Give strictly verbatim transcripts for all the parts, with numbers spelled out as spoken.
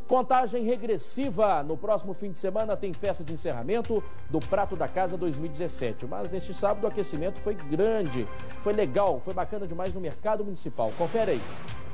Contagem regressiva. No próximo fim de semana tem festa de encerramento do Prato da Casa dois mil e dezessete. Mas neste sábado o aquecimento foi grande, foi legal, foi bacana demais no mercado municipal. Confere aí.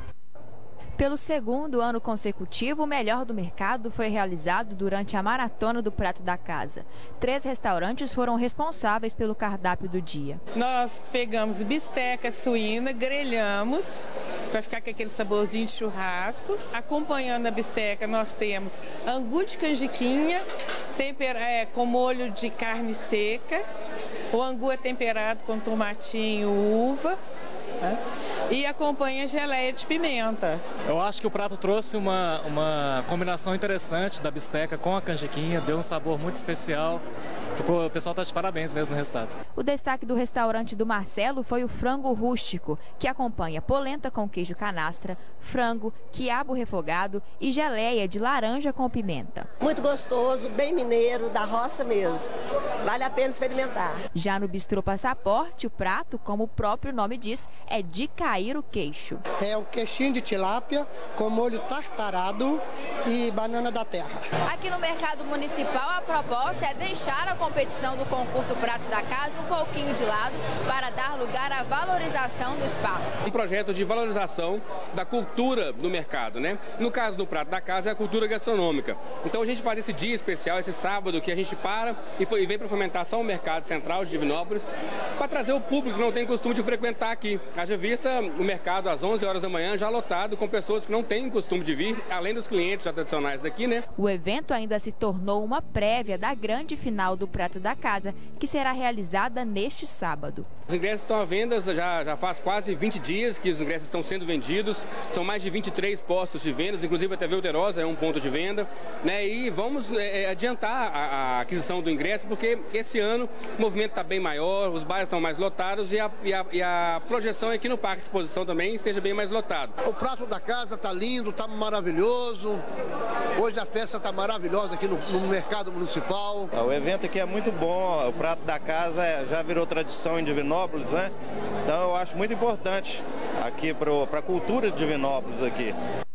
Pelo segundo ano consecutivo, o melhor do mercado foi realizado durante a maratona do Prato da Casa. Três restaurantes foram responsáveis pelo cardápio do dia. Nós pegamos bisteca suína, grelhamos para ficar com aquele saborzinho de churrasco. Acompanhando a bisteca, nós temos angu de canjiquinha, tempera, é, com molho de carne seca. O angu é temperado com tomatinho, uva. Né? E acompanha geleia de pimenta. Eu acho que o prato trouxe uma, uma combinação interessante da bisteca com a canjiquinha, deu um sabor muito especial. Ficou, o pessoal está de parabéns mesmo no resultado. O destaque do restaurante do Marcelo foi o frango rústico, que acompanha polenta com queijo canastra, frango, quiabo refogado e geleia de laranja com pimenta. Muito gostoso, bem mineiro, da roça mesmo. Vale a pena experimentar. Já no Bistrô Passaporte, o prato, como o próprio nome diz, é de cair o queixo. É o queixinho de tilápia com molho tartarado e banana da terra. Aqui no Mercado Municipal, a proposta é deixar a competição do concurso Prato da Casa um pouquinho de lado para dar lugar à valorização do espaço. Um projeto de valorização da cultura do mercado, né? No caso do Prato da Casa é a cultura gastronômica. Então a gente faz esse dia especial, esse sábado, que a gente para e, foi, e vem para fomentar só o mercado central de Divinópolis, para trazer o público que não tem costume de frequentar aqui. Haja vista o mercado às onze horas da manhã já lotado com pessoas que não têm costume de vir, além dos clientes já tradicionais daqui, né? O evento ainda se tornou uma prévia da grande final do Prato da Casa, que será realizada neste sábado. Os ingressos estão à venda, já, já faz quase vinte dias que os ingressos estão sendo vendidos. São mais de vinte e três postos de vendas, inclusive a T V Alterosa é um ponto de venda, né? E vamos é, adiantar a, a aquisição do ingresso, porque esse ano o movimento está bem maior, os bares estão mais lotados e a, e a, e a projeção é que no Parque de Exposição também esteja bem mais lotado. O Prato da Casa está lindo, está maravilhoso. Hoje a festa está maravilhosa aqui no, no Mercado Municipal. O evento aqui é muito bom, o Prato da Casa já virou tradição em Divinópolis, né? Então eu acho muito importante aqui para a cultura de Divinópolis aqui.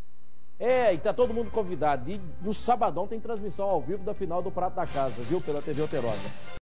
É, e tá todo mundo convidado. E no sabadão tem transmissão ao vivo da final do Prato da Casa, viu? Pela T V Alterosa.